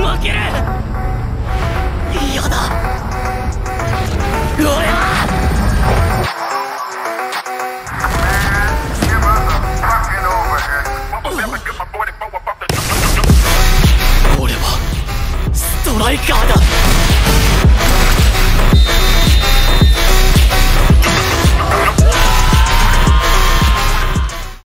負ける。嫌だ。俺は俺はストライカーだ。